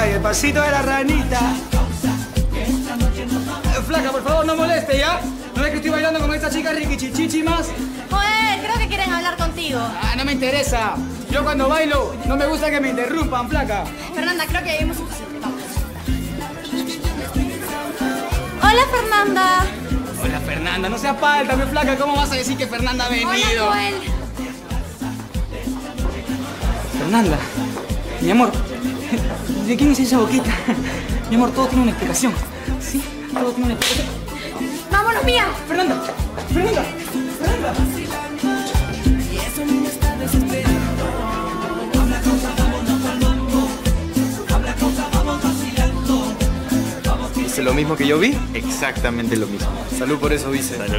Ay, el pasito de la ranita. Flaca, por favor, no moleste, ¿ya? ¿No ves que estoy bailando con esta chica riquichichichi más? Joder, creo que quieren hablar contigo. Ah, no me interesa. Yo cuando bailo no me gusta que me interrumpan, flaca. Fernanda, creo que hemos suficiente. Vamos. Hola, Fernanda. Hola, Fernanda. No seas palta, mi flaca. ¿Cómo vas a decir que Fernanda ha venido? Hola, Joel. Fernanda, mi amor, ¿de quién es esa boquita? Mi amor, todo tiene una explicación. ¿Sí? Todo tiene una explicación. ¡Vámonos, mía! Fernanda, Fernanda, Fernanda. ¿Dice lo mismo que yo vi? Exactamente lo mismo. Salud por eso, vice. Salud.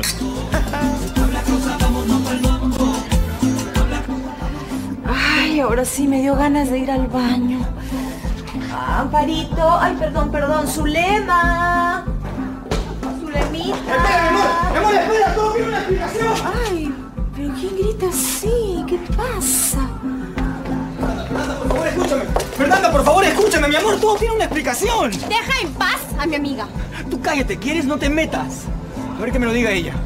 Ay, ahora sí me dio ganas de ir al baño. Amparito, ay, perdón, Zulema. Zulemita. Espera, todo tiene una explicación. Ay, pero ¿quién grita así? ¿Qué pasa? Fernanda, por favor, escúchame, mi amor, todo tiene una explicación. Deja en paz a mi amiga. Tú cállate, ¿quieres? No te metas. A ver que me lo diga ella.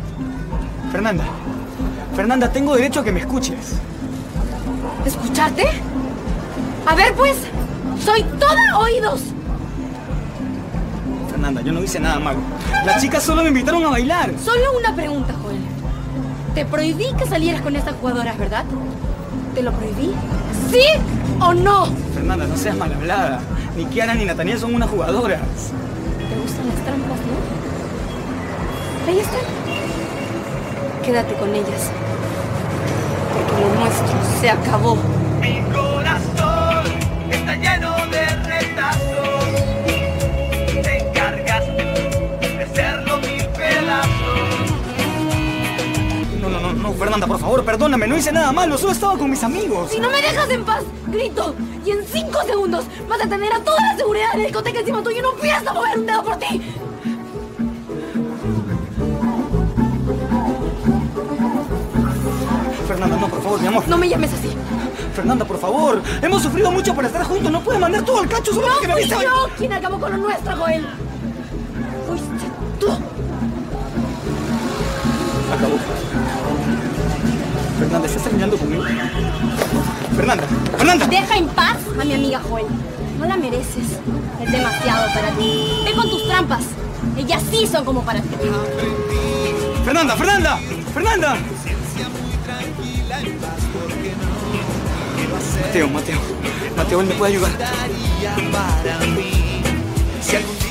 Fernanda, tengo derecho a que me escuches. ¿Escucharte? A ver, pues, soy toda oídos. Fernanda, yo no hice nada malo. Las chicas solo me invitaron a bailar. Solo una pregunta, Joel. Te prohibí que salieras con estas jugadoras, ¿verdad? ¿Te lo prohibí? ¿Sí o no? Fernanda, no seas mal hablada. Ni Kiara ni Nataniel son unas jugadoras. ¿Te gustan las trampas, no? Ahí están. Quédate con ellas. Porque lo nuestro se acabó. Mi corazón está lleno de retazos. Te encargas de hacerlo mil pedazos. No, Fernanda, por favor, perdóname. No hice nada malo. Solo estaba con mis amigos. Si no me dejas en paz, grito. Y en 5 segundos vas a tener a toda la seguridad de la discoteca encima tuyo y no pienso mover un dedo por ti. Fernanda, no, por favor, mi amor. No me llames así. Fernanda, por favor. Hemos sufrido mucho por estar juntos. No puedes mandar todo al cacho solo porque me Fui viste. yo quien acabó con lo nuestro, Joel. Fuiste tú. Acabó. Fernanda, ¿estás terminando conmigo? Fernanda. Deja en paz a mi amiga Joel. No la mereces. Es demasiado para ti. Ve con tus trampas. Ellas sí son como para ti. Fernanda. Mateo, él me puede ayudar. Para mí, si algún día